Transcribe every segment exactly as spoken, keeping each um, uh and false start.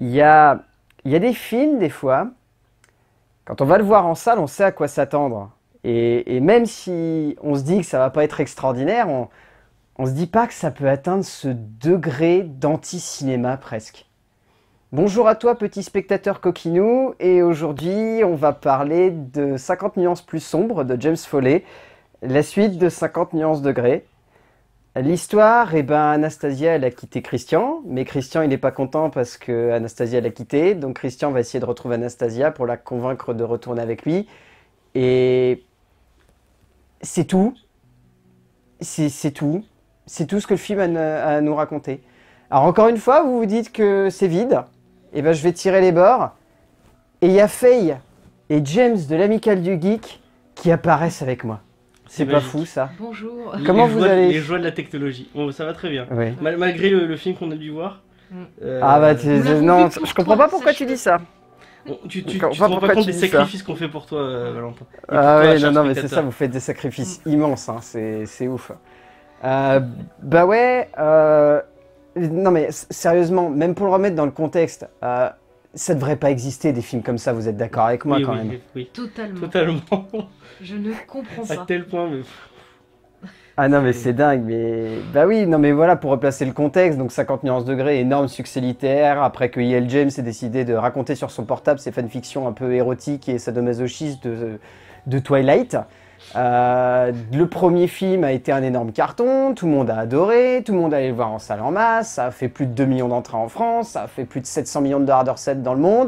il y a, il y a des films, des fois, quand on va le voir en salle, on sait à quoi s'attendre. Et, et même si on se dit que ça va pas être extraordinaire, on, on se dit pas que ça peut atteindre ce degré d'anti-cinéma presque. Bonjour à toi, petit spectateur coquinou, et aujourd'hui, on va parler de cinquante nuances plus sombres de James Foley, la suite de cinquante nuances degrés. L'histoire, eh ben, Anastasia, elle a quitté Christian, mais Christian, il n'est pas content parce que Anastasia l'a quitté, donc Christian va essayer de retrouver Anastasia pour la convaincre de retourner avec lui, et c'est tout, c'est c'est tout, c'est tout ce que le film a, n- a à nous raconter. Alors encore une fois, vous vous dites que c'est vide, et ben je vais tirer les bords, et il y a Faye et James de l'Amicale du Geek qui apparaissent avec moi. C'est pas magique. fou ça. Bonjour. Les- Comment les vous joies- allez Les joies de la technologie. Bon, ça va très bien. Oui. Mal- malgré le, le film qu'on a dû voir. Mm. euh, Ah bah tu- Nous l'avons non, vu pour je comprends toi, pas pourquoi tu sache-le. dis ça. bon, tu, tu, tu, Encore te pas rends pourquoi pas compte tu des dis ça. sacrifices qu'on fait pour toi, euh, Valentin. Et pour Ah toi, oui, cher non, non, mais c'est spectateur. ça, vous faites des sacrifices immenses, hein, c'est c'est ouf. Euh, bah ouais, euh, non mais s- sérieusement, même pour le remettre dans le contexte, euh, ça devrait pas exister des films comme ça, vous êtes d'accord avec moi oui, quand oui, même. oui, oui. Totalement. Totalement. Je ne comprends À pas. tel point, mais... Ah non mais c'est dingue, mais bah oui, non mais voilà, pour replacer le contexte, donc cinquante nuances degrés, énorme succès littéraire, après que E L. James ait décidé de raconter sur son portable ses fanfictions un peu érotiques et sadomasochistes de, de Twilight. Euh, le premier film a été un énorme carton, tout le monde a adoré, tout le monde allait le voir en salle en masse, ça a fait plus de deux millions d'entrées en France, ça a fait plus de sept cents millions de dollars de recettes dans le monde.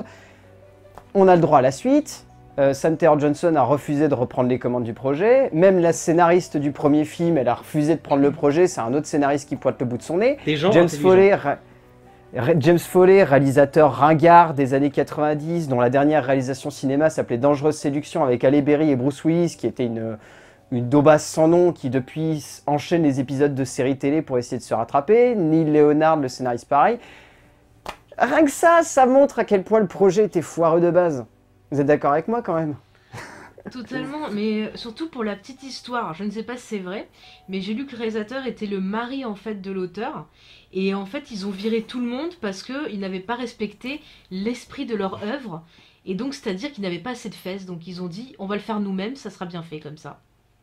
On a le droit à la suite. Euh, Sam Taylor Johnson a refusé de reprendre les commandes du projet. Même la scénariste du premier film, elle a refusé de prendre le projet. C'est un autre scénariste qui pointe le bout de son nez. Des gens James intelligents. Foley, ra- ra- James Foley, réalisateur ringard des années quatre-vingt-dix, dont la dernière réalisation cinéma s'appelait Dangereuse Séduction avec Halle Berry et Bruce Willis, qui était une, une daubasse sans nom qui depuis s- enchaîne les épisodes de séries télé pour essayer de se rattraper. Neil Leonard, le scénariste pareil. Rien que ça, ça montre à quel point le projet était foireux de base. Vous êtes d'accord avec moi quand même? Totalement, mais surtout pour la petite histoire. Je ne sais pas si c'est vrai, mais j'ai lu que le réalisateur était le mari en fait de l'auteur. Et en fait, ils ont viré tout le monde parce qu'ils n'avaient pas respecté l'esprit de leur œuvre. Et donc, c'est-à-dire qu'ils n'avaient pas assez de fesses. Donc, ils ont dit, on va le faire nous-mêmes, ça sera bien fait comme ça.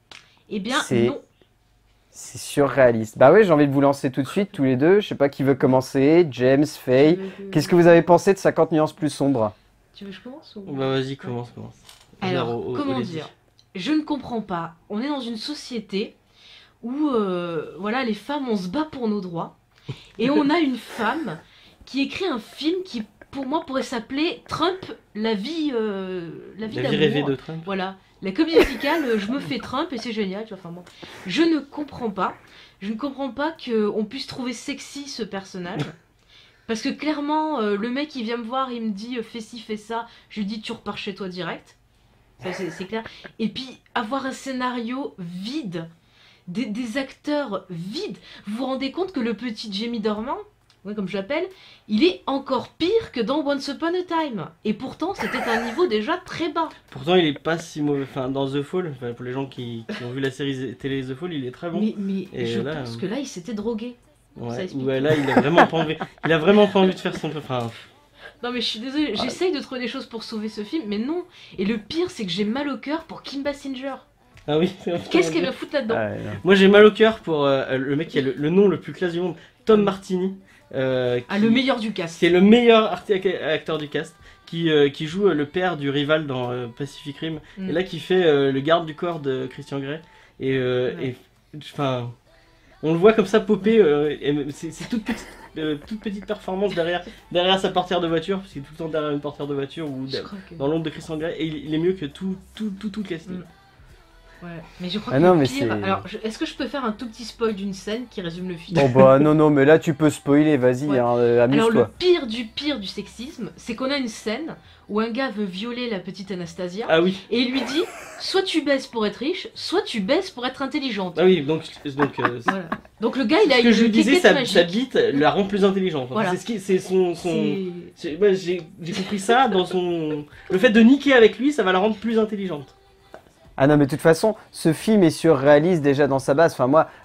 Eh bien, C'est- non. C'est surréaliste. Bah oui, j'ai envie de vous lancer tout de suite, tous les deux. Je sais pas qui veut commencer. James, Faye. Tu veux que- Qu'est-ce que vous avez pensé de cinquante nuances plus sombres? Tu veux que je commence ou... Bah vas-y, commence, commence. Alors, Honneur au- au- comment au lady. dire? Je ne comprends pas. On est dans une société où, euh, voilà, les femmes, on se bat pour nos droits. Et on a une femme qui écrit un film qui, pour moi, pourrait s'appeler Trump, la vie, euh, la vie La vie d'amour. rêvée de Trump. Voilà, la comédie musicale, euh, je me fais Trump et c'est génial. Tu vois, enfin, bon. Je ne comprends pas. Je ne comprends pas qu'on puisse trouver sexy ce personnage. Parce que clairement, euh, le mec, il vient me voir, il me dit euh, fais ci, fais ça. Je lui dis tu repars chez toi direct. Ça, c'est c'est clair. Et puis, avoir un scénario vide, des, des acteurs vides. Vous vous rendez compte que le petit Jamie Dornan, ouais, comme je l'appelle, il est encore pire que dans Once Upon a Time. Et pourtant, c'était un niveau déjà très bas. Pourtant, il est pas si mauvais. Enfin, dans The Fall, enfin, pour les gens qui, qui ont vu la série télé The Fall, il est très bon. Mais, mais Et je là, pense euh, que là, il s'était drogué. Ça Ouais, explique. ouais, là, il a vraiment pas envie. Il a vraiment pas envie de faire son. Enfin, Non mais je suis désolée, j'essaye de trouver des choses pour sauver ce film, mais non. Et le pire, c'est que j'ai mal au cœur pour Kim Basinger. ah oui. Qu'est-ce qu'elle va foutre là-dedans? Ah, ouais, non. Moi, j'ai mal au cœur pour euh, le mec qui a le, le nom le plus classe du monde, Tom Martini. euh, Ah, qui- le meilleur du cast. C'est le meilleur arti- acteur du cast. Qui, euh, qui joue euh, le père du rival dans euh, Pacific Rim. Mm. Et là, qui fait euh, le garde du corps de Christian Grey. Et. euh, Ouais. et enfin. On le voit comme ça popper. euh, et c'est c'est toute petite. euh, toute petite performance derrière, derrière sa portière de voiture, parce qu'il est tout le temps derrière une portière de voiture ou Je de- crois que... dans l'ombre de Christian Grey, et il, il est mieux que tout, tout, tout, tout le casting. Mm. Ouais, mais je crois Ah que non, le mais pire... c'est- Alors, je- est-ce que je peux faire un tout petit spoil d'une scène qui résume le film? Bon bah non, non, mais là tu peux spoiler, vas-y, Ouais. hein, euh, Alors le amuse-toi. pire du pire du sexisme, c'est qu'on a une scène où un gars veut violer la petite Anastasia Ah oui, et il lui dit soit tu baisses pour être riche, soit tu baisses pour être intelligente. ah oui, donc, donc euh, Voilà. Donc le gars il a ce que une je lui disais, quéquette sa, magique. sa bite la rend plus intelligente. Enfin, Voilà. C'est ce qui, c'est son, son... C'est- j'ai ouais, j'ai- j'ai compris ça dans son, le fait de niquer avec lui, ça va la rendre plus intelligente. Ah non, mais de toute façon, ce film est surréaliste déjà dans sa base. Enfin, moi,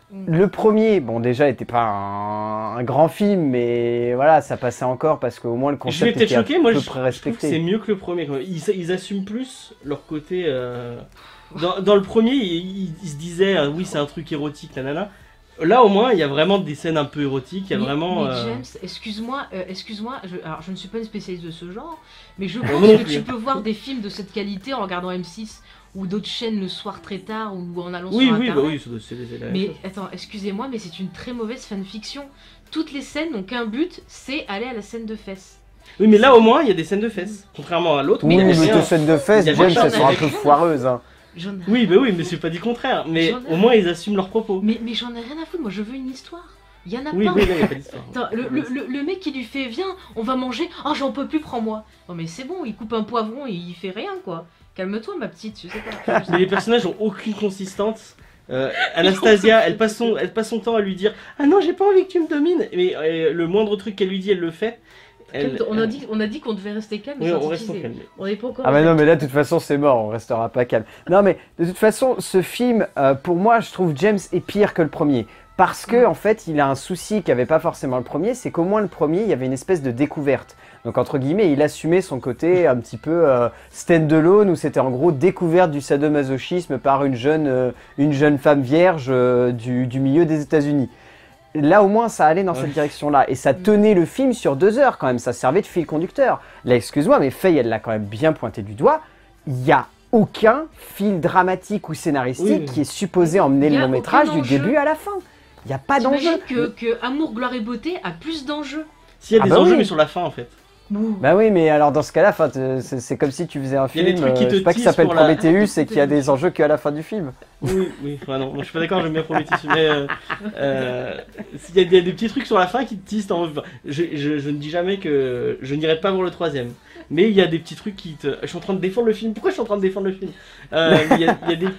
le premier, bon déjà, n'était pas un, un grand film, mais voilà, ça passait encore parce qu'au moins le Je vais concept peut-être était à choquer, moi peu je, près je trouve que c'est respecté. mieux que le premier. Quoi. Ils, ils assument plus leur côté. euh, Dans, dans le premier, ils, ils- ils se disaient euh, oui, c'est un truc érotique, nanana. Là au moins, il y a vraiment des scènes un peu érotiques. Il y a mais, vraiment. mais euh, James, excuse-moi, euh, excuse-moi, je, alors je ne suis pas une spécialiste de ce genre, mais je pense moi non que plus, tu hein. peux voir des films de cette qualité en regardant M six ou d'autres chaînes le soir très tard ou en allant Oui, sur oui, bah internet. oui, ça doit- c'est c'est la même Mais chose. attends, excusez-moi, mais c'est une très mauvaise fanfiction. Toutes les scènes n'ont qu'un but, c'est aller à la scène de fesses. Oui, mais là au moins, il y a des scènes de fesses. Contrairement à l'autre, où Oui, il y mais avait tes rien. scènes de fesses, Il y avait James, rien elles sont un avec peu rien. foireuses. Hein. J'en ai... Oui, bah oui, mais c'est pas dit le contraire. Mais J'en ai- au moins, ils assument leurs propos. Mais, mais j'en ai rien à foutre, moi je veux une histoire. Il y en a Oui, pas. oui, là, il n'y a pas d'histoire. Attends, le, le, le- le mec qui lui fait viens, on va manger, oh j'en peux plus, prends-moi. Non mais c'est bon, il coupe un poivron et il fait rien quoi. Calme-toi ma petite, je sais pas. Je sais Mais les personnages ont aucune consistance. Euh, Anastasia, elle passe, son, elle passe son temps à lui dire ah non, j'ai pas envie que tu me domines. Mais euh, le moindre truc qu'elle lui dit, elle le fait. Elle- Calme-toi. on a dit, on a dit qu'on devait rester calme. Oui, et on reste au synthétiser. calme. On n'est pas encore. Ah mais non, mais là, de toute façon, c'est mort, on restera pas calme. Non, mais de toute façon, ce film, euh, pour moi, je trouve James est pire que le premier. Parce que, en fait, il a un souci qu'avait pas forcément le premier, c'est qu'au moins le premier, il y avait une espèce de découverte. Donc, entre guillemets, il assumait son côté un petit peu euh, stand-alone, où c'était en gros découverte du sadomasochisme par une jeune, euh, une jeune femme vierge euh, du, du milieu des États-Unis. Là, au moins, ça allait dans Ouais. cette direction-là. Et ça tenait le film sur deux heures quand même. Ça servait de fil conducteur. Là, excuse-moi, mais Faye, elle l'a quand même bien pointé du doigt. Il n'y a aucun fil dramatique ou scénaristique Oui. qui est supposé emmener Il y le a long métrage aucun du enjeu. début à la fin. Il n'y a pas d'enjeu. T'imagines que, que Amour, Gloire et Beauté a plus d'enjeux. S'il y a Ah des bah enjeux, oui. mais sur la fin en fait. Ouh. Bah oui, mais alors dans ce cas-là, 'fin, te- c'est c'est comme si tu faisais un Il y a des film, trucs qui euh, te je sais pas, qui teasent s'appelle pour la- Prometheus et qui a des enjeux qu'à la fin du film. Oui, oui, enfin, non, moi, je suis pas d'accord, j'aime bien Prometheus, mais euh, euh, il y a des, des petits trucs sur la fin qui te disent, t'as envie- enfin, je, je, je ne dis jamais que je n'irai pas voir le troisième, mais il y a des petits trucs qui te... Je suis en train de défendre le film, pourquoi je suis en train de défendre le film Euh, Il y, a, il y a des...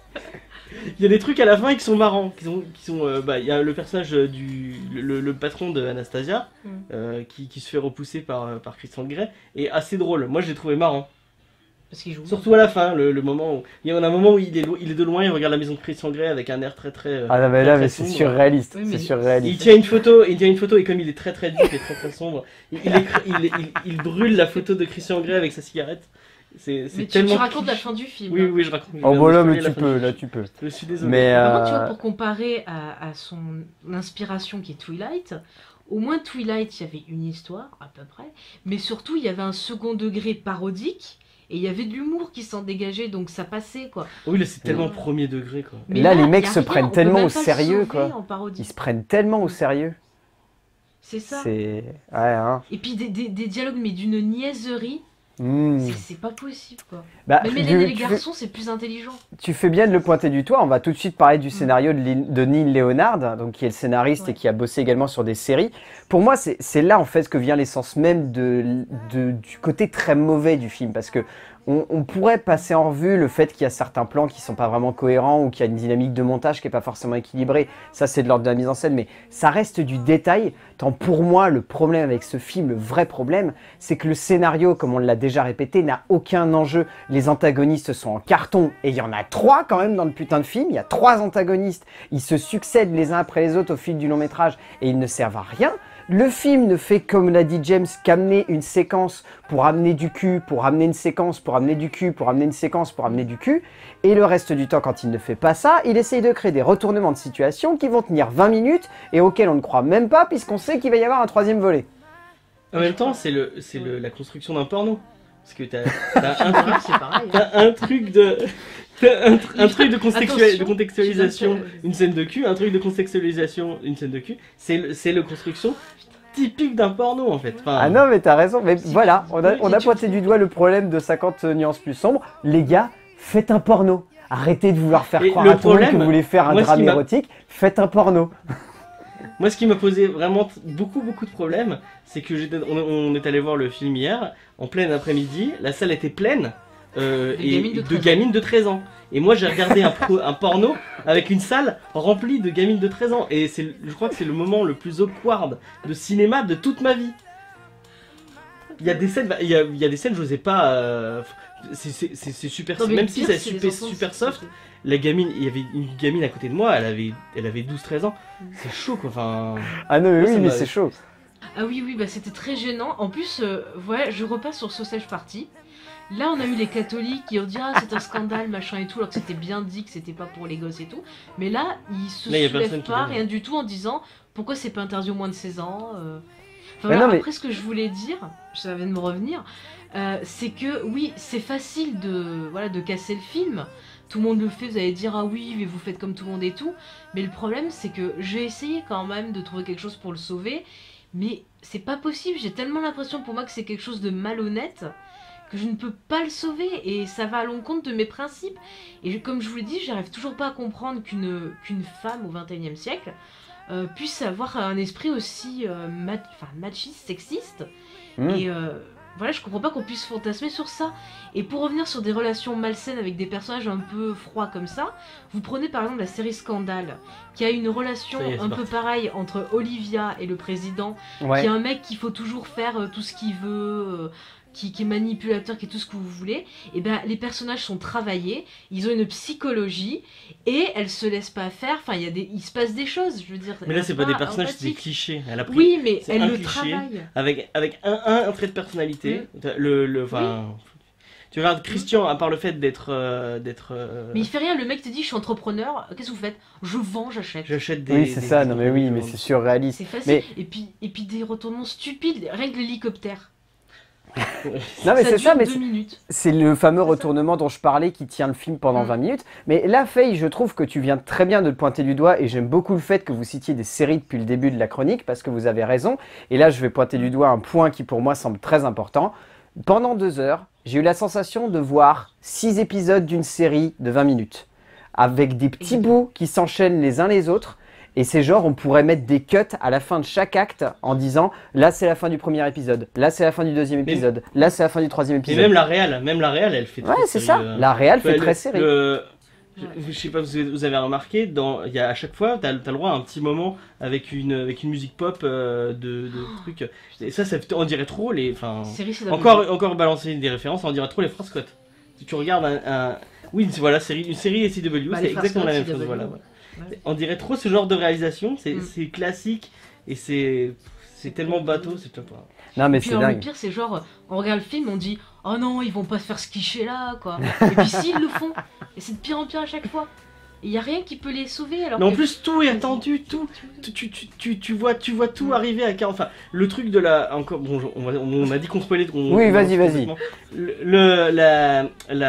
Il y a des trucs à la fin qui sont marrants, qui sont, qui sont, euh, bah, il y a le personnage du, le, le patron de Anastasia, Mm. euh, qui, qui se fait repousser par, euh, par Christian Grey, et assez drôle. Moi, je l'ai trouvé marrant. Parce qu'il joue. Surtout à la fin, le, le moment où il y a un moment où il est, lo- il est de loin, il regarde la maison de Christian Grey avec un air très très. euh, Ah non, mais très, là, très mais c'est sombre. surréaliste. Oui, mais- C'est Il surréaliste. tient une photo, il tient une photo et comme il est très très deep et très très sombre, il, il, écrit- il, il- il brûle la photo de Christian Grey avec sa cigarette. C'est c'est Mais tu, tellement. tu racontes la kitsch. fin du film. Oui, hein. oui, je raconte. je Oh viens bah de là, spoiler mais la tu fin peux, du là, film. tu peux. Je suis désolé. Mais Par contre, tu vois, euh, pour comparer à, à son inspiration qui est Twilight, au moins Twilight, il y avait une histoire, à peu près, mais surtout, il y avait un second degré parodique, et il y avait de l'humour qui s'en dégageait, donc ça passait, quoi. Oui, là c'est tellement premier degré quoi. Mais là, les il y mecs a se rien, prennent on peut tellement même au pas le sérieux, sauver quoi. en parodie. Ils se prennent tellement au sérieux. C'est ça. C'est. Ouais, hein. Et puis des, des- des dialogues, mais d'une niaiserie, Mmh. c'est- c'est pas possible, quoi. Bah, Même tu- Hélène et les tu fais- garçons, c'est plus intelligent. Tu fais bien de le pointer du doigt. On va tout de suite parler du Mm. scénario de, Lin- de Neil Leonard, donc qui est le scénariste Ouais. et qui a bossé également sur des séries. Pour moi, c'est c'est là en fait que vient l'essence même de, de- du côté très mauvais du film, parce que on, on pourrait passer en revue le fait qu'il y a certains plans qui sont pas vraiment cohérents ou qu'il y a une dynamique de montage qui est pas forcément équilibrée. Ça, c'est de l'ordre de la mise en scène, mais ça reste du détail. Tant pour moi, le problème avec ce film, le vrai problème, c'est que le scénario, comme on l'a déjà répété, n'a aucun enjeu. Les antagonistes sont en carton, et il y en a trois quand même dans le putain de film. Il y a trois antagonistes, ils se succèdent les uns après les autres au fil du long métrage, et ils ne servent à rien. Le film ne fait, comme l'a dit James, qu'amener une séquence pour amener du cul, pour amener une séquence, pour amener du cul, pour amener une séquence, pour amener du cul. Et le reste du temps, quand il ne fait pas ça, il essaye de créer des retournements de situation qui vont tenir vingt minutes et auxquels on ne croit même pas puisqu'on sait qu'il va y avoir un troisième volet. En même temps, c'est le, c'est le, la construction d'un porno. Parce que t'as t'as un truc, C'est pareil. hein. t'as un truc de, t'as un, tr- un truc de, contextua- Attention, de contextualisation, tu vas te- une scène de cul, un truc de contextualisation, une scène de cul. C'est le, c'est le construction typique d'un porno en fait. Enfin, Ah non, mais t'as raison. Mais Si, voilà, on a, oui, on si a tu- pointé du doigt le problème de cinquante nuances plus sombres. Les gars, faites un porno. Arrêtez de vouloir faire Et croire le à tout le monde que problème, vous voulez faire un moi, ce drame qui m'a- érotique. Faites un porno. Moi, ce qui m'a posé vraiment t- beaucoup, beaucoup de problèmes, c'est que j'étais, on, on est allé voir le film hier, en plein après-midi, la salle était pleine, euh, De et gamines de de treize ans. gamines de treize ans. Et moi, j'ai regardé un, pro- un porno avec une salle remplie de gamines de treize ans. Et c'est, je crois que c'est le moment le plus awkward de cinéma de toute ma vie. Il y a des scènes, bah, il y a, il y a des scènes, j'osais pas. Euh, c'est c'est- c'est- c'est super, Non, mais même le si pire, c'est c'est les super, enfants, super c'est- soft. La gamine, il y avait une gamine à côté de moi, elle avait, elle avait douze treize ans. Mm. C'est chaud quoi. Enfin, Ah non, mais Moi, oui, ça mais m'a- c'est chaud. Ah oui, oui, bah c'était très gênant. En plus, euh, ouais, je repasse sur Sausage Party. Là, on a eu les catholiques qui ont dit ah c'est un scandale machin et tout, alors que c'était bien dit que c'était pas pour les gosses et tout. Mais là, ils se Là, y a soulèvent personne qui pas, donne. rien du tout en disant pourquoi c'est pas interdit aux moins de seize ans. euh. Enfin, Mais voilà, non, mais- après, ce que je voulais dire, ça vient de me revenir, euh, c'est que oui, c'est facile de voilà de casser le film. Tout le monde le fait, vous allez dire ah oui, mais vous faites comme tout le monde et tout. Mais le problème, c'est que j'ai essayé quand même de trouver quelque chose pour le sauver. Mais c'est pas possible, j'ai tellement l'impression pour moi que c'est quelque chose de malhonnête que je ne peux pas le sauver et ça va à l'encontre de mes principes. Et je- comme je vous l'ai dit, j'arrive toujours pas à comprendre qu'une qu'une femme au vingt et unième siècle euh, puisse avoir un esprit aussi euh, ma- enfin, machiste, sexiste. Mm. Et euh, voilà, je comprends pas qu'on puisse fantasmer sur ça. Et pour revenir sur des relations malsaines avec des personnages un peu froids comme ça, vous prenez par exemple la série Scandale, qui a une relation Ça y est, c'est un peu parti. pareille entre Olivia et le président, Ouais. qui est un mec qu'il faut toujours faire euh, tout ce qu'il veut, euh, qui, qui est manipulateur, qui est tout ce que vous voulez. Et ben les personnages sont travaillés, ils ont une psychologie et elles se laissent pas faire. Enfin, il y a des, il se passe des choses, je veux dire. mais là c'est pas des personnages, c'est des empathiques. clichés. Elle a pris Oui, mais c'est elle un le cliché. travaille. avec avec un, un, un trait de personnalité. Mm. Le le enfin. Tu regardes Christian, à part le fait d'être euh, d'être. euh, Mais il fait rien, le mec te dit je suis entrepreneur, qu'est-ce que vous faites? Je vends, j'achète. J'achète des. Oui, c'est des- ça, des- non mais oui, des- mais c'est surréaliste. C'est facile. Mais- Et, puis, et puis des retournements stupides, règle l'hélicoptère. Non mais ça c'est dure ça, mais deux c'est- minutes. c'est le fameux C'est ça. retournement dont je parlais qui tient le film pendant Mm. vingt minutes. Mais là, Faye, je trouve que tu viens très bien de le pointer du doigt et j'aime beaucoup le fait que vous citiez des séries depuis le début de la chronique parce que vous avez raison. Et là, je vais pointer du doigt un point qui pour moi semble très important. Pendant deux heures, j'ai eu la sensation de voir six épisodes d'une série de vingt minutes avec des petits Exactement. bouts qui s'enchaînent les uns les autres. Et c'est genre, on pourrait mettre des cuts à la fin de chaque acte en disant là c'est la fin du premier épisode, là c'est la fin du deuxième Mais- épisode, là c'est la fin du troisième Et épisode. même la réal, même la réal, elle fait. Ouais, très c'est série, ça. euh. La réal fait Ouais, très le- série. le- je, Ouais. je sais pas, vous avez, vous avez remarqué, dans, il y a, à chaque fois, t'as as le droit à un petit moment avec une, avec une musique pop euh, de, de trucs. Et ça, ça, on dirait trop les. Enfin, Série, c'est encore, encore balancer des références, on dirait trop les Frères Scott. Tu, tu regardes un. un- oui, c'est- voilà, série, une série S C W, Bah, c'est les Frères exactement la Scott, même chose. C W, Voilà, ouais. Ouais. On dirait trop ce genre de réalisation, c'est Mm. c'est classique et c'est c'est tellement bateau, c'est top. hein. Non mais Puis c'est alors, le dingue. pire, c'est genre, on regarde le film, on dit oh non, ils vont pas se faire ce cliché là, quoi. Et puis s'ils le font, et c'est de pire en pire à chaque fois. Il y a rien qui peut les sauver alors Mais en que- plus, tout est attendu, tout. Tu, tu, tu, tu, tu vois, tu vois tout arriver à quarante. Enfin, le truc de la. Encore, bon, on, va- on m'a dit qu'on spoilait. qu'on- Oui, qu'on vas-y, avance vas-y. complètement. Le, le- la,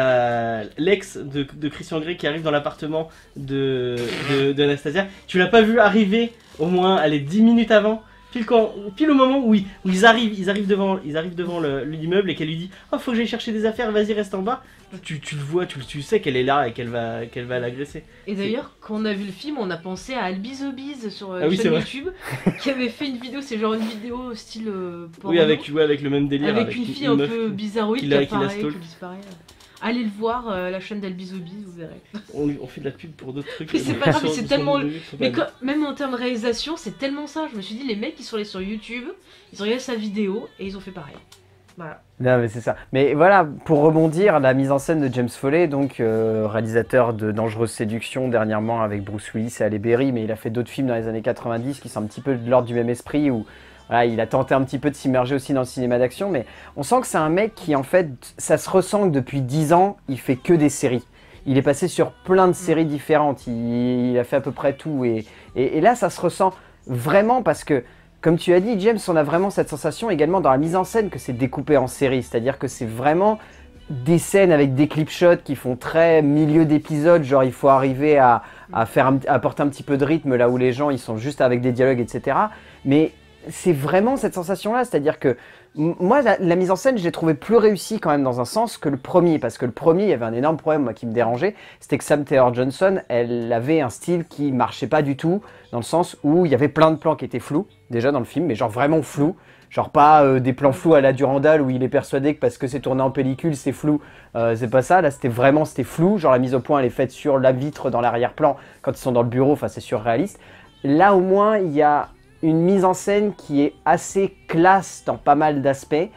la, l'ex de, de Christian Grey qui arrive dans l'appartement de, de, de Anastasia, tu l'as pas vu arriver au moins, allez, dix minutes avant. Pile, quand, pile au moment où ils, où ils arrivent, ils arrivent devant, ils arrivent devant le- l'immeuble et qu'elle lui dit oh faut que j'aille chercher des affaires, vas-y reste en bas. Tu, tu le vois, tu, tu sais qu'elle est là et qu'elle va, qu'elle va l'agresser. Et d'ailleurs, quand on a vu le film, on a pensé à Albizobiz sur euh, Ah oui, c'est chaîne vrai. YouTube, qui avait fait une vidéo, c'est genre une vidéo style euh, porno, Oui, avec, ouais, avec le même délire. avec une fille un meuf peu bizarroïde qui qui, la- qui la apparaît, stalk. qui disparaît. Allez le voir, euh, la chaîne d'Albizobiz, vous verrez. On, on fait de la pub pour d'autres trucs. Mais c'est euh, pas grave, sur- mais c'est sur tellement- nos vues qui sont Mais pas quand- même en termes de réalisation, c'est tellement ça. Je me suis dit, les mecs qui sont allés sur YouTube, ils ont regardé sa vidéo et ils ont fait pareil. Voilà. Non mais c'est ça. Mais voilà, pour rebondir, la mise en scène de James Foley, donc euh, réalisateur de Dangereuse Séduction dernièrement avec Bruce Willis et Halle Berry, mais il a fait d'autres films dans les années quatre-vingt-dix qui sont un petit peu de l'ordre du même esprit où voilà, il a tenté un petit peu de s'immerger aussi dans le cinéma d'action, mais on sent que c'est un mec qui en fait, ça se ressent que depuis dix ans, il fait que des séries. Il est passé sur plein de séries différentes, il, il a fait à peu près tout et, et, et là ça se ressent vraiment parce que comme tu as dit, James, on a vraiment cette sensation également dans la mise en scène que c'est découpé en série. C'est-à-dire que c'est vraiment des scènes avec des clip shots qui font très milieu d'épisode. Genre, il faut arriver à, à, faire un, à apporter un petit peu de rythme là où les gens ils sont juste avec des dialogues, et cetera. Mais c'est vraiment cette sensation-là. C'est-à-dire que m- moi, la, la mise en scène, je l'ai trouvé plus réussie quand même dans un sens que le premier. Parce que le premier, il y avait un énorme problème moi, qui me dérangeait. C'était que Sam Taylor Johnson, elle avait un style qui marchait pas du tout. Dans le sens où il y avait plein de plans qui étaient flous, déjà dans le film, mais genre vraiment flous. Genre pas euh, des plans flous à la Durandal où il est persuadé que parce que c'est tourné en pellicule, c'est flou. Euh, c'est pas ça, là c'était vraiment c'était flou. Genre la mise au point elle est faite sur la vitre dans l'arrière-plan quand ils sont dans le bureau, enfin c'est surréaliste. Là au moins il y a une mise en scène qui est assez classe dans pas mal d'aspects.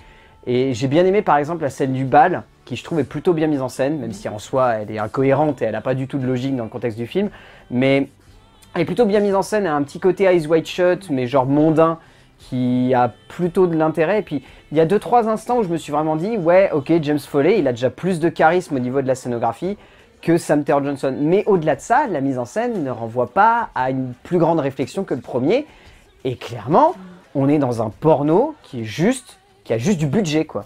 Et j'ai bien aimé par exemple la scène du bal, qui je trouve est plutôt bien mise en scène, même si en soi elle est incohérente et elle n'a pas du tout de logique dans le contexte du film. Mais elle est plutôt bien mise en scène, elle a un petit côté Eyes Wide Shut, mais genre mondain, qui a plutôt de l'intérêt. Et puis il y a deux trois instants où je me suis vraiment dit, ouais ok, James Foley, il a déjà plus de charisme au niveau de la scénographie que Sam Taylor Johnson. Mais au-delà de ça, la mise en scène ne renvoie pas à une plus grande réflexion que le premier. Et clairement, on est dans un porno qui est juste, qui a juste du budget, quoi.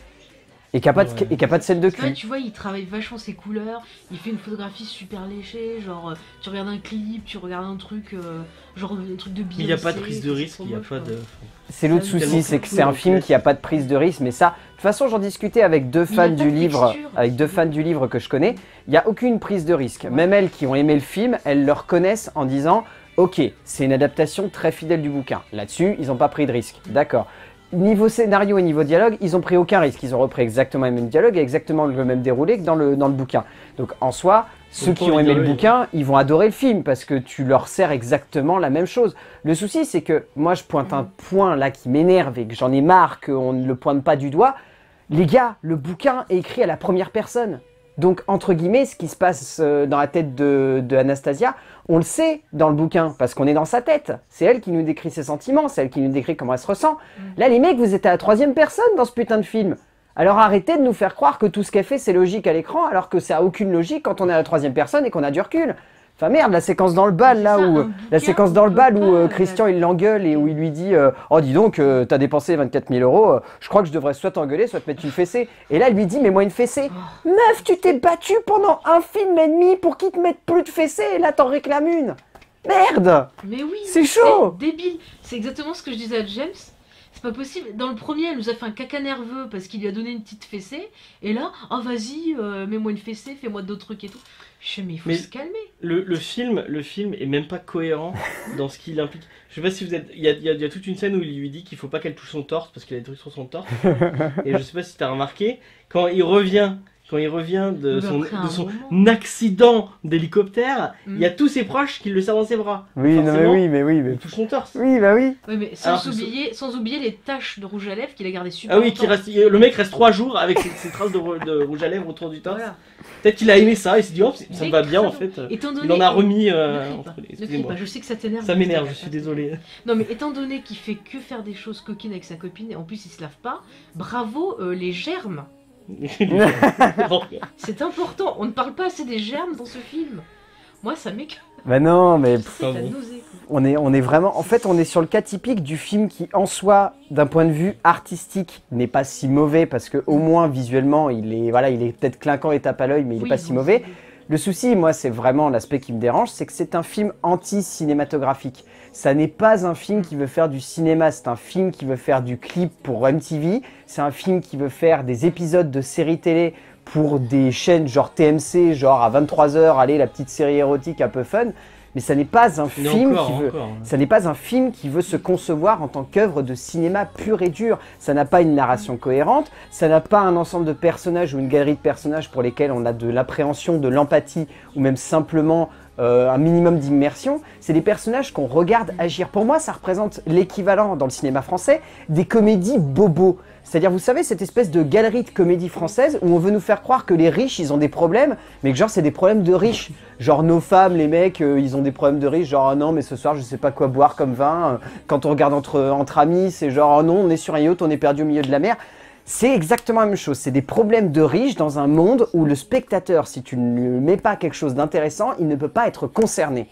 Et qui n'a pas, Ouais. de- pas de scène de Ouais, cul. tu vois, il travaille vachement ses couleurs, il fait une photographie super léchée, genre euh, tu regardes un clip, tu regardes un truc, euh, genre un truc de Beyoncé. Mais il n'y a pas de prise de c'est risque, trop il n'y a moche, pas quoi. de. C'est l'autre Ça, souci, c'est que c'est un tellement film cool. qui n'a pas de prise de risque, mais ça, de toute façon, j'en discutais avec deux Mais il y a fans pas du de livre, texture. avec deux fans du livre que je connais, il n'y a aucune prise de risque. Même elles qui ont aimé le film, elles le reconnaissent en disant, ok, c'est une adaptation très fidèle du bouquin. Là-dessus, ils n'ont pas pris de risque, d'accord. Niveau scénario et niveau dialogue, ils ont pris aucun risque. Ils ont repris exactement le même dialogue et exactement le même déroulé que dans le, dans le bouquin. Donc en soi, ceux pas qui ont envie aimé de le rire. bouquin, ils vont adorer le film parce que tu leur sers exactement la même chose. Le souci, c'est que moi, je pointe un point là qui m'énerve et que j'en ai marre qu'on ne le pointe pas du doigt. Les gars, le bouquin est écrit à la première personne. Donc, entre guillemets, ce qui se passe euh, dans la tête de, de Anastasia, on le sait dans le bouquin, parce qu'on est dans sa tête. C'est elle qui nous décrit ses sentiments, c'est elle qui nous décrit comment elle se ressent. Là, les mecs, vous êtes à la troisième personne dans ce putain de film. Alors arrêtez de nous faire croire que tout ce qu'elle fait, c'est logique à l'écran, alors que ça a aucune logique quand on est à la troisième personne et qu'on a du recul. Enfin merde, la séquence dans le bal, C'est là ça, où... un La bouquin, séquence dans le on bal peut où euh, pas, Christian, euh, il l'engueule et où il lui dit euh, oh, dis donc, euh, t'as dépensé vingt-quatre mille euros, euh, je crois que je devrais soit t'engueuler, soit te mettre une fessée. » Et là, elle lui dit « Mais moi une fessée. Oh. Meuf, tu t'es battu pendant un film et demi pour qu'il te mette plus de fessées et là, t'en réclames une. Merde. Mais oui, C'est chaud. c'est débile. C'est exactement ce que je disais à James. C'est pas possible. Dans le premier, elle nous a fait un caca nerveux parce qu'il lui a donné une petite fessée. Et là, oh vas-y, euh, mets-moi une fessée, fais-moi d'autres trucs et tout. Je sais, mais il faut Mais- se calmer. Le, le film, le film est même pas cohérent dans ce qu'il implique. Je sais pas si vous êtes. Il y a, il y a- il y a toute une scène où il lui dit qu'il faut pas qu'elle touche son torse parce qu'il a des trucs sur son torse. Et je sais pas si t'as remarqué, quand il revient, quand il revient de Mais son, après un de son moment. accident d'hélicoptère, Mm. il y a tous ses proches qui le serrent dans ses bras. Oui, non mais Forcément, oui, mais oui, mais... Il touche son torse. Oui, bah oui. Ouais, mais sans Alors que oublier, sans oublier les taches de rouge à lèvres qu'il a gardé super Ah oui, longtemps. qui reste, le mec reste trois jours avec ses, ses traces de, ro- de rouge à lèvres autour du torse. Voilà. Peut-être qu'il a aimé ça, il s'est dit oh, ça me Mais va bien en crado. fait. Étant donné Il en a que- remis. euh, Ne crie entre pas, les- ne crie Excusez-moi. pas, je sais que ça t'énerve. Ça m'énerve, je suis désolé. Non mais étant donné qu'il fait que faire des choses coquines avec sa copine et en plus il se lave pas, bravo euh, les germes. C'est important, on ne parle pas assez des germes dans ce film. Moi ça m'écœure. Bah non, mais... pff, C'est la bon. nausée. quoi. On est, on est vraiment... En fait, on est sur le cas typique du film qui, en soi, d'un point de vue artistique, n'est pas si mauvais parce que au moins, visuellement, il est, voilà, il est peut-être clinquant et tape à l'œil, mais il n'est Oui, pas si bon, mauvais. c'est- Le souci, moi, c'est vraiment l'aspect qui me dérange, c'est que c'est un film anti-cinématographique. Ça n'est pas un film qui veut faire du cinéma, c'est un film qui veut faire du clip pour M T V, c'est un film qui veut faire des épisodes de séries télé pour des chaînes genre T M C, genre à vingt-trois heures, allez, la petite série érotique un peu fun, mais ça n'est pas un Mais film encore, qui veut... encore. Ça n'est pas un film qui veut se concevoir en tant qu'œuvre de cinéma pur et dur. Ça n'a pas une narration cohérente, ça n'a pas un ensemble de personnages ou une galerie de personnages pour lesquels on a de l'appréhension, de l'empathie ou même simplement euh, un minimum d'immersion. C'est des personnages qu'on regarde agir. Pour moi, ça représente l'équivalent dans le cinéma français des comédies bobos. C'est-à-dire, vous savez, cette espèce de galerie de comédie française où on veut nous faire croire que les riches, ils ont des problèmes, mais que genre, c'est des problèmes de riches. Genre, nos femmes, les mecs, euh, ils ont des problèmes de riches. Genre, ah non, mais ce soir, je sais pas quoi boire comme vin. Quand on regarde entre, entre amis, c'est genre, oh non, on est sur un yacht, on est perdu au milieu de la mer. C'est exactement la même chose. C'est des problèmes de riches dans un monde où le spectateur, si tu ne lui mets pas quelque chose d'intéressant, il ne peut pas être concerné.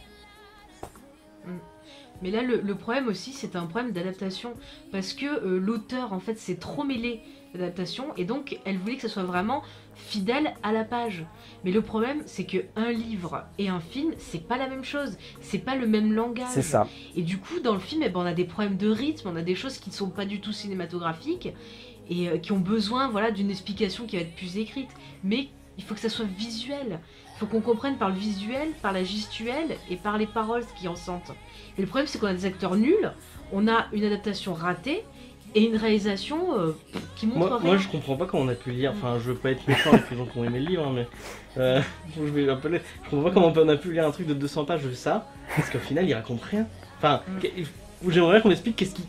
Mais là, le, le problème aussi, c'est un problème d'adaptation. Parce que euh, l'auteur, en fait, s'est trop mêlé d'adaptation. Et donc, elle voulait que ça soit vraiment fidèle à la page. Mais le problème, c'est que un livre et un film, c'est pas la même chose. C'est pas le même langage. C'est ça. Et du coup, dans le film, eh ben, on a des problèmes de rythme, on a des choses qui ne sont pas du tout cinématographiques. Et euh, qui ont besoin voilà, d'une explication qui va être plus écrite. Mais il faut que ça soit visuel. Il faut qu'on comprenne par le visuel, par la gestuelle et par les paroles ce qui en sentent. Et le problème, c'est qu'on a des acteurs nuls, on a une adaptation ratée et une réalisation euh, qui montre Moi, rien. moi, je comprends pas comment on a pu lire. Enfin, je veux pas être méchant avec les gens qui ont aimé le livre, hein, mais euh, je vais appeler. Je comprends pas comment on a pu lire un truc de deux cents pages de ça, parce qu'au final, il raconte rien. Enfin, Mm. que- j'aimerais bien qu'on explique qu'est-ce qui,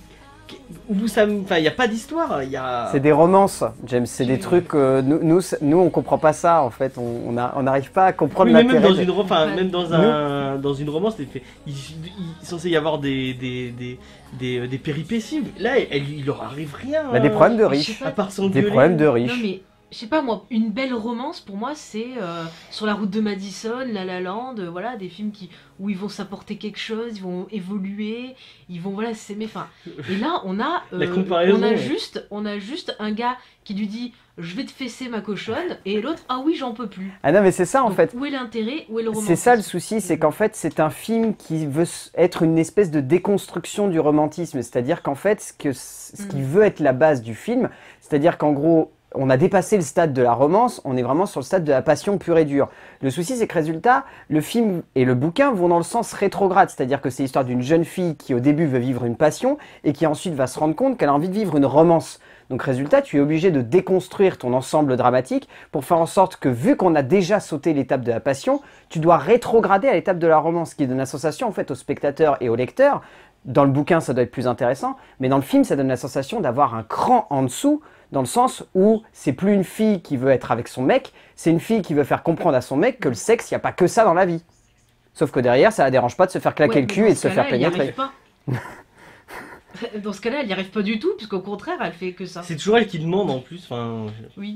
où ça, enfin, il n'y a pas d'histoire, il y a. C'est des romances, James, c'est des Oui. trucs, euh, nous, nous, ça- nous on comprend pas ça en fait, on on a- on n'arrive pas à comprendre Oui, mais même l'intérêt. dans une, ro- enfin, Ouais. même dans un, dans une romance, il, fait- il, il est censé y avoir des, des, des, des, des péripéties. Là, elle, il leur arrive rien. Bah, des problèmes de Mais je sais riches, pas, À part des s'engueuler. problèmes de Non riches. mais, je sais pas moi, une belle romance pour moi c'est euh, Sur la route de Madison, La La Land, euh, voilà, des films qui, où ils vont s'apporter quelque chose, ils vont évoluer, ils vont voilà s'aimer, enfin... Et là on a, euh, La comparaison, on, a ouais. juste, on a juste un gars qui lui dit « je vais te fesser ma cochonne » et l'autre « ah oui j'en peux plus ». Ah non mais c'est ça en Donc, fait. où est l'intérêt, où est le romantisme? C'est ça le souci, c'est qu'en fait c'est un film qui veut s- être une espèce de déconstruction du romantisme. C'est-à-dire qu'en fait ce, que, ce qui Mm. veut être la base du film, c'est-à-dire qu'en gros on a dépassé le stade de la romance, on est vraiment sur le stade de la passion pure et dure. Le souci c'est que résultat, le film et le bouquin vont dans le sens rétrograde, c'est-à-dire que c'est l'histoire d'une jeune fille qui au début veut vivre une passion et qui ensuite va se rendre compte qu'elle a envie de vivre une romance. Donc résultat, tu es obligé de déconstruire ton ensemble dramatique pour faire en sorte que, vu qu'on a déjà sauté l'étape de la passion, tu dois rétrograder à l'étape de la romance, ce qui donne la sensation en fait au spectateur et au lecteur. Dans le bouquin, ça doit être plus intéressant, mais dans le film, ça donne la sensation d'avoir un cran en dessous, dans le sens où c'est plus une fille qui veut être avec son mec, c'est une fille qui veut faire comprendre à son mec que le sexe, il n'y a pas que ça dans la vie. Sauf que derrière, ça la dérange pas de se faire claquer Ouais, le mais cul dans et de ce se faire cas-là, elle y pénétrer. arrive pas. Dans ce cas-là, elle n'y arrive pas du tout, puisqu'au contraire, elle fait que ça. C'est toujours elle qui demande en plus. Enfin, Oui.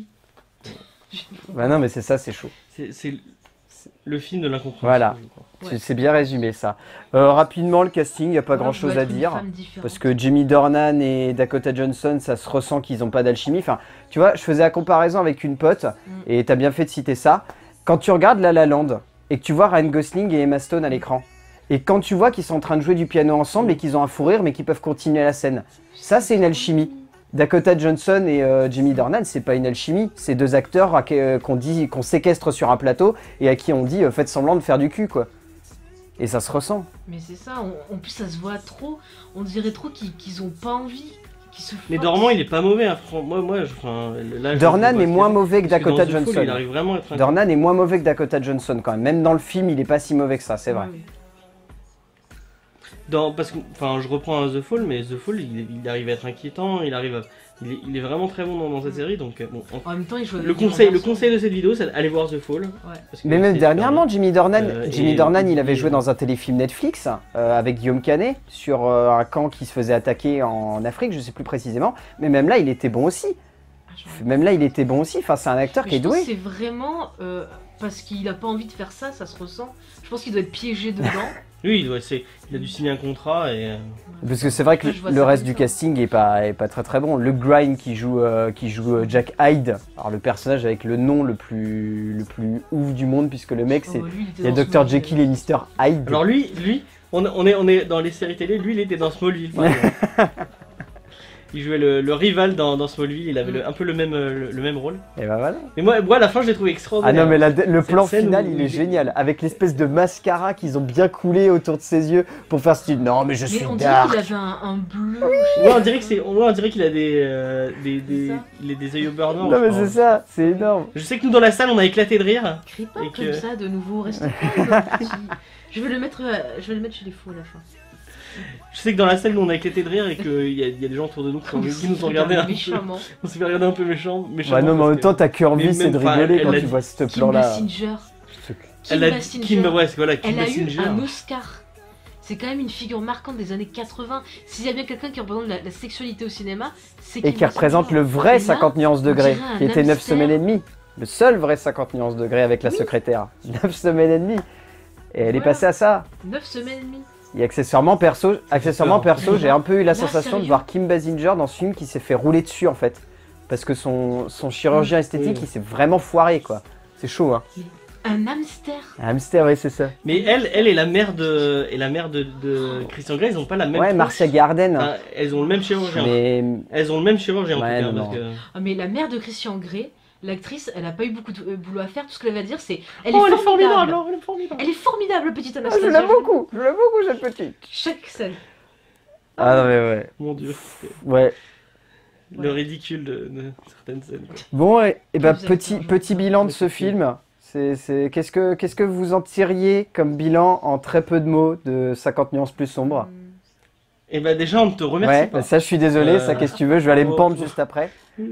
Bah non, mais c'est ça, c'est chaud. c'est c'est le film de l'incompréhension. Voilà. je crois. Ouais. C'est- C'est bien résumé ça. Euh, rapidement, le casting, il n'y a pas Voilà, grand-chose je veux à être une dire. femme différente. Parce que Jamie Dornan et Dakota Johnson, ça se ressent qu'ils n'ont pas d'alchimie. Enfin, tu vois, je faisais la comparaison avec une pote, Mm. et t'as bien fait de citer ça. Quand tu regardes La La Land, et que tu vois Ryan Gosling et Emma Stone à l'écran, et quand tu vois qu'ils sont en train de jouer du piano ensemble, et qu'ils ont un fou rire, mais qu'ils peuvent continuer la scène, ça c'est une alchimie. Dakota Johnson et euh, Jamie Dornan, c'est pas une alchimie, c'est deux acteurs à qui, euh, qu'on dit, qu'on séquestre sur un plateau, et à qui on dit euh, faites semblant de faire du cul, quoi. Et ça se ressent. Mais c'est ça, on- en plus ça se voit trop, on dirait trop qu'ils qu'ils ont pas envie, qu'ils se Mais forcent. Dorman, il est pas mauvais. Hein. fran- Moi, moi, je, enfin, là, je- Dornan je- est moins mauvais que parce Dakota dans The Fall, Johnson. il arrive vraiment à être un- Dornan est moins mauvais que Dakota Johnson quand même. Même dans le film, il est pas si mauvais que ça, c'est vrai. Ouais, Dans, parce que, enfin, je reprends un The Fall, mais The Fall, il, il arrive à être inquiétant, il arrive, à- il, est, il est vraiment très bon dans, dans cette série, donc euh, bon. en- En même temps, ils jouent avec Le des conseil, gens le ensemble. conseil de cette vidéo, c'est d'aller voir The Fall. Ouais. parce que Mais c'est même super dernièrement, bien. Jimmy Dornan, Euh, Jimmy et- Dornan, il et- avait joué dans un téléfilm Netflix euh, avec Guillaume Canet sur euh, un camp qui se faisait attaquer en Afrique, je sais plus précisément. Mais même là, il était bon aussi. Ah, j'en- Même là, il était bon aussi. Enfin, c'est un acteur Mais qui est je pense que doué. c'est vraiment euh, parce qu'il a pas envie de faire ça, ça se ressent. Je pense qu'il doit être piégé dedans. Oui, il, doit- c'est- il a dû signer un contrat et. euh, Parce que c'est vrai que Moi, je vois le ça reste comme du ça. casting est pas, est pas très très bon. Luke Grimes qui joue, euh, qui joue euh, Jack Hyde, alors le personnage avec le nom le plus, le plus ouf du monde, puisque le mec, c'est Oh, lui, était il y a dans docteur Smallville. Jekyll et mister Hyde. Alors lui, lui, on, on est, on est dans les séries télé, lui, il était dans Smallville. par exemple. Il jouait le, le rival dans, dans Smallville, il avait le- un peu le même, euh, le, le même rôle. Et ben voilà. Mais moi, moi à la fin, je l'ai trouvé Ah extraordinaire. non mais la- le Cette plan scène final où- il où est il- génial avec l'espèce de mascara qu'ils ont bien coulé autour de ses yeux pour faire style non mais je Mais suis on dirait dark. qu'il avait un, un bleu. Ouais, on dirait que c'est, ouais, on dirait qu'il a des, euh, des, C'est des, ça. il a des yeux au beurre noir. Non je mais crois. c'est ça, c'est énorme. Je sais que nous dans la salle, on a éclaté de rire. Crie pas Et comme que- ça de nouveau, reste calme, petit. Je vais le mettre, euh, je vais le mettre chez les fous à la fin. Je sais que dans la salle, nous on a éclaté de rire et qu'il y, a- il y a des gens autour de nous qui, ont- qui nous ont regardé un peu. méchamment. On s'est fait regarder un peu méchant, méchamment. Bah non mais en parce même temps que- t'as cœur Mais vie c'est même, de enfin, rigoler elle quand l'a tu dit- vois ce Kim plan là. Basinger. Kim Elle a Basinger. Kim, ouais, c'est- voilà, Kim Elle a eu Basinger. un Oscar. C'est quand même une figure marquante des années quatre-vingts. S'il y a bien quelqu'un qui représente la, la sexualité au cinéma, c'est Et Kim qui représente Basinger. le vrai Et là, cinquante nuances degrés dirait un qui était neuf hamster. semaines et demie. Le seul vrai cinquante nuances degrés avec la Oui. secrétaire. neuf semaines et demie. Et elle est Voilà. passée à ça. neuf semaines et demie. Et accessoirement perso, accessoirement peur. perso, j'ai un peu eu la Là, sensation de sérieux. voir Kim Basinger dans ce film qui s'est fait rouler dessus en fait. Parce que son, son chirurgien esthétique Oui. il s'est vraiment foiré quoi. C'est chaud hein. Un hamster. Un hamster oui c'est ça. Mais elle, elle est la mère de, et la mère de, de Christian Grey, ils ont pas la même. Ouais tronche. Marcia Garden. Enfin, elles ont le même chirurgien. Mais Elles ont le même chirurgien en Ouais, tout cas. non, parce non. que- Ah, mais la mère de Christian Grey, l'actrice, elle a pas eu beaucoup de euh, boulot à faire. Tout ce qu'elle va dire, c'est elle, Oh, est formidable. oh, elle est formidable. Elle est formidable, petite Ah, Anastasia. je l'aime beaucoup, je l'aime beaucoup cette petite. Chaque scène. Ah non mais ouais. Mon dieu. Ouais. Le Ouais. ridicule de, de certaines scènes. quoi. Bon et, et bah Vous êtes petit un petit gentil. bilan de ce film. C'est c'est qu'est-ce que qu'est-ce que vous en tiriez comme bilan en très peu de mots de cinquante nuances plus sombres? Hum. Et bah déjà, on ne te remercie Ouais, pas. bah ça je suis désolé, Euh, ça qu'est-ce que tu veux, je vais aller me oh, pendre oh. juste après.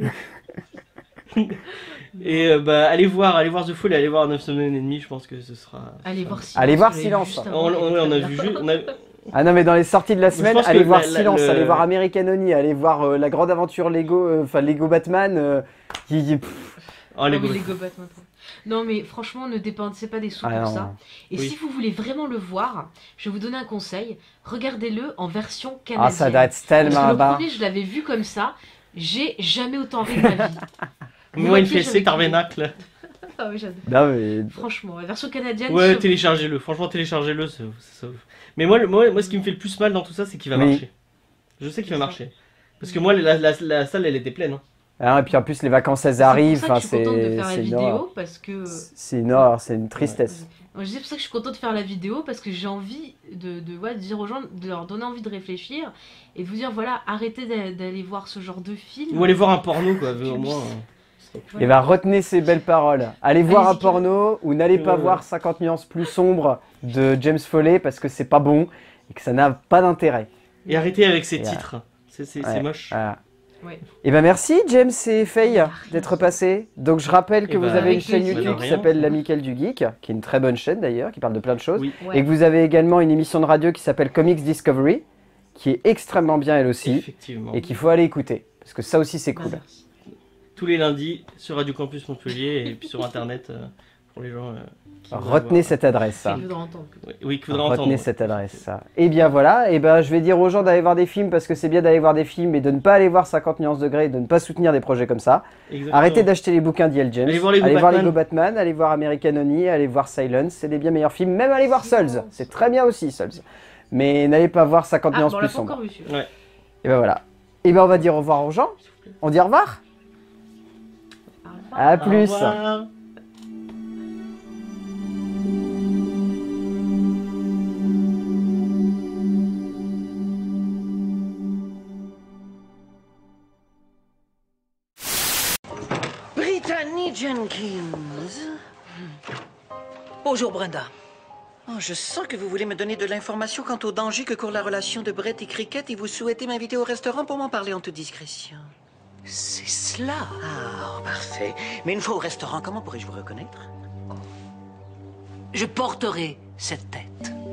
Et euh, bah allez voir, allez voir The Fall et allez voir neuf semaines et demie, je pense que ce sera... Allez ça- voir Silence. Allez voir on l'avait Silence. vu juste On, avant, on- il ouais, est on a très vu bien. juste... on a- Ah non mais dans les sorties de la Je semaine, pense que allez voir la- la- Silence, le- allez voir American Honey, allez voir euh, la grande aventure Lego, euh, enfin Lego Batman, euh, qui, qui- pff, Oh, les Ah oui, gars. Lego Batman. Non mais franchement, ne dépensez pas des sous ah pour non. ça. Et Oui. si vous voulez vraiment le voir, je vais vous donner un conseil. Regardez-le en version canadienne. Ah ça doit être Parce tellement que le bas. premier, je l'avais vu comme ça. J'ai jamais autant ri de ma vie. Moi, une Moitié, fessée, j'avais Tarvenacle. Ah oui, j'adore. Non mais... Franchement, la version canadienne. Ouais, sur- téléchargez-le. Franchement, téléchargez-le. c'est- c'est ça. Mais moi, le- moi, moi, ce qui me fait le plus mal dans tout ça, c'est qu'il va Oui. marcher. Je sais qu'il va marcher. Parce que moi, la, la, la salle, elle était pleine. Hein. Ah, et puis en plus les vacances elles C'est pour arrivent, ça que enfin je suis contente de c'est faire la c'est une horreur. vidéo parce que. C'est une horreur, c'est une tristesse. Ouais, je dis pour ça que je suis contente de faire la vidéo parce que j'ai envie de, de, ouais, de dire aux gens, de leur donner envie de réfléchir et de vous dire voilà, arrêtez d'a- d'aller voir ce genre de film. Ou aller voir un porno, quoi. Au moins. euh, ce serait plus- Et ben retenez ces belles paroles. Allez voir un Allez-y, porno ou n'allez pas Ouais. voir cinquante nuances plus sombres de James Foley parce que c'est pas bon et que ça n'a pas d'intérêt. Et arrêtez avec ces Et, euh, titres. C'est c'est- ouais, c'est moche. Voilà. Ouais. Et ben merci James et Faye d'être passés. Donc je rappelle que Eh vous ben, avez une avec chaîne plaisir. YouTube qui Rien. s'appelle L'Amicale du Geek, qui est une très bonne chaîne d'ailleurs, qui parle de plein de choses. Oui. Ouais. Et que vous avez également une émission de radio qui s'appelle Comics Discovery, qui est extrêmement bien elle aussi, Effectivement. et qu'il faut aller écouter. Parce que ça aussi c'est Bah, cool. merci. Tous les lundis sur Radio Campus Montpellier et puis sur internet euh, pour les gens. euh, qui voudraient Retenez voir. cette adresse. C'est ça. que je voudrais entendre. Oui, oui, qu'il faudra Retenez entendre. cette adresse. Ça. Et bien voilà, et ben je vais dire aux gens d'aller voir des films parce que c'est bien d'aller voir des films et de ne pas aller voir cinquante nuances degrés et de ne pas soutenir des projets comme ça. Exactement. Arrêtez d'acheter les bouquins d'I L James. Allez voir Lego allez voir Batman. Lego Batman, allez voir American Honey, allez voir Silence, c'est des bien meilleurs films. Même allez voir Silence. Souls, c'est très bien aussi Souls. Mais n'allez pas voir cinquante Ah, nuances bon, on plus l'a pas sombres. encore vu celui-là. Ouais. Et ben voilà. Et ben on va dire au revoir aux gens. On dit au revoir. Au revoir. À Au plus. revoir. Brittany Jenkins. Bonjour Brenda. Oh, je sens que vous voulez me donner de l'information quant au danger que court la relation de Brett et Cricket et vous souhaitez m'inviter au restaurant pour m'en parler en toute discrétion. C'est cela. Ah, parfait. Mais une fois au restaurant, comment pourrais-je vous reconnaître? Je porterai cette tête.